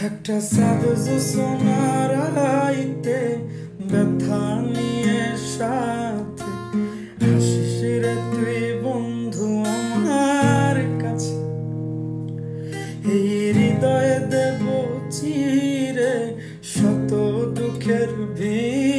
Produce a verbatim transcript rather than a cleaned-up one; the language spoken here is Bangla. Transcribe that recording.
একটা সাধু সোনার আইতে ব্যথা নিয়ে সাথে হাসিস রে তুই বন্ধু আমার কাছে। এই হৃদয়ে দেব চিরে শত দুঃখের ভিড়